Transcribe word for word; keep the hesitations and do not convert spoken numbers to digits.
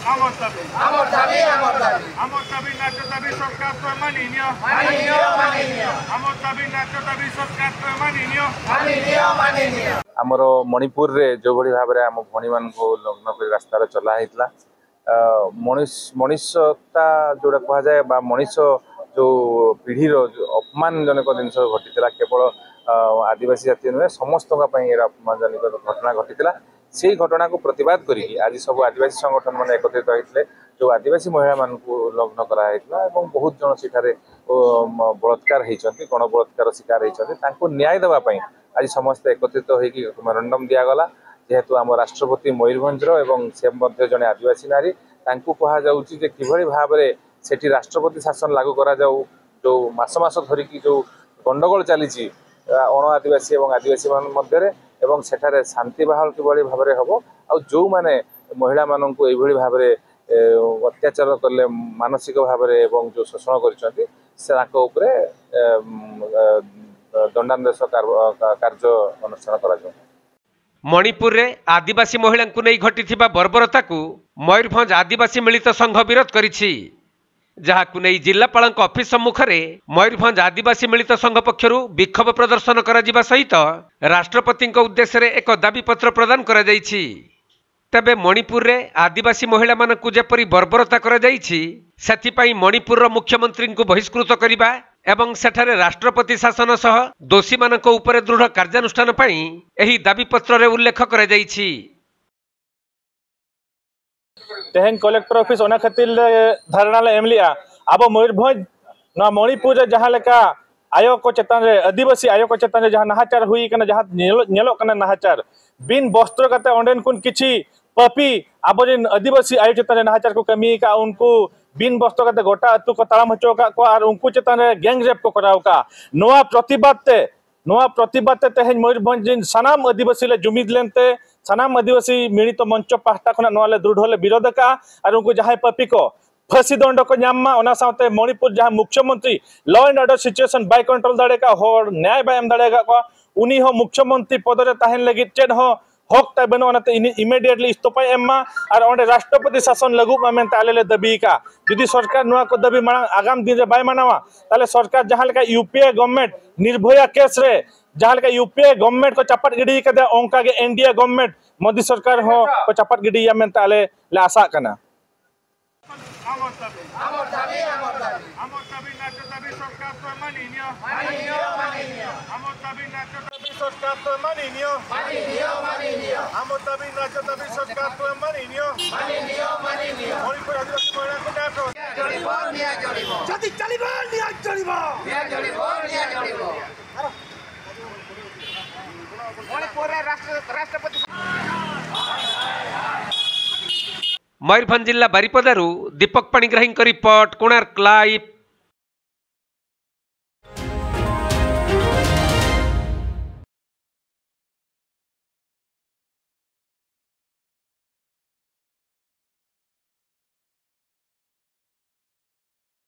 Amor dabi. Amor dabi, amor dabi. Amor dabi nacho dabi सरकार तो मानिनियो. मानिनियो, मानिनियो. Amor dabi nacho dabi सरकार तो मानिनियो. मानिनियो, मानिनियो. आमर मणिपुर रे जो भली भाव में आम भणी मान लग्न कर रास्तार चला होता मनीष मनीषता जोड़ा कह जाए मनीष जो पीढ़ीर अपमानजनक जिन घटी केवल आदिवासी जाति नुहे समस्त अपमानजनक घटना घटी से घटना को प्रतिवाद करी आज सब आदिवासी संगठन मान एकत्रित होते जो आदिवासी महिला मान लग्न कराई बहुत जन सेठारे बलात्कार होती गण बलात्कार शिकार होती न्याय देवाई आज समस्त एकत्रित होगी मेमोरेंडम दिगला जेहेतु आम राष्ट्रपति मयूरभंजर एवं से जड़े आदिवासी नारी कहु कि भाव में सेठी राष्ट्रपति शासन लागू करा जाऊ जो मास मास धरिकी जो गंडगोल चली अण आदिवासी और आदिवासी मान मध्य एवं सेठारे शांति बहाल किभली भाव में हम आ जो मैंने महिला मानक यही भाव में अत्याचार कले मानसिक भाव में एवं जो शोषण कर दंडादेश कार्य अनुष्ठान करा मणिपुर रे आदिवासी महिला को नहीं घटी बर्बरता को मयूरभंज आदिवासी मिलित संघ विरोध करिछि जहाकु नहीं जिलापाल ऑफिस सम्मुख में मयूरभंज आदिवासी मिलित संघ पक्षर विक्षोभ प्रदर्शन करा सहित राष्ट्रपति उद्देश्य रे एक दाबी पत्र प्रदान करा जाइछि। तेबे मणिपुर रे आदिवासी महिला मानकु जेपरि बर्बरता करा जाइछि सेथिपाई मणिपुर रो मुख्यमंत्री को बहिष्कृत करिबा एवं सेठारे राष्ट्रपति शासन सह दोषी मानक उपरे दृढ़ कार्यानुष्ठान पई एही दाबी पत्र रे उल्लेख करा जाइछि। तेहन कलेक्टर ऑफिस ओना खातिर धारणा ले एमलिया अब मयूरभंज ना मणिपुर जहाँ लेका आयोग को चेतान रे आदिवासी आयोग को चेतान रे जहाँ नाहाचार हुई कना जहाँ नेलो कना नाहाचार बिन वस्त्र कते ओंडेन कुन किछि पपी आबरिन आदिवासी आयोग चेतान रे नाहाचार को कमी का उनको बिन वस्त्र कते गोटा अतु को तालाम हचो का को और उनको चेतान रे गैंग रेप को कराव का नोआ प्रतिबाद ते नोआ प्रतिबाद ते तेहन मयूरभंज जिन सनाम आदिवासी ले जुमिद लेनते सनाम आदिवासी मिलित तो मंच पाहटा खना नोले दृढ़ ले विरोध का और उनको जहाँ पपी को फांसी दंड को नामा ओना साथे मणिपुर जहाँ मुख्यमंत्री law and order situation by control दाड़े का हो न्याय बाय एम दाड़े का उनी हो मुख्यमंत्री पद रे ताहेन लगी चेन हो हक ता बनो ओनाते इमीडिएटली इस्तफा एम्मा और ओंडे राष्ट्रपति शासन लागू मामेन ताले दबी का यदि सरकार नुआ को दबी माना आगाम दिन रे बाय मानावा ताले सरकार जहाँ लेका यूपीए गवर्नमेंट निर्भया केस रे जहाँ लेका यूपीए गवर्नमेंट को चपट गिडी कदे ओंका के एनडीए गवर्नमेंट मोदी सरकार हो को चपट गिडी यामेन ताले ले आशा कना Amor dabi. Amor dabi, amor dabi. Amor dabi nacho dabi सरकार तो मानिनियो. मानिनियो, मानिनियो. Amor dabi nacho dabi सरकार तो मानिनियो. मानिनियो, मानिनियो. Amor dabi nacho dabi सरकार तो मानिनियो. मानिनियो, मानिनियो. मणिपुर आदिवासी महिला को न्याय दो. जड़िबो निया जड़िबो. जदि चलिबो न्याय चलिबो. निया जड़िबो, निया जड़िबो. मणिपुर राष्ट्र राष्ट्रपति मयूरभंज जिला बारिपदारू दीपक पाणिग्राही रिपोर्ट कोणार्क लाइव।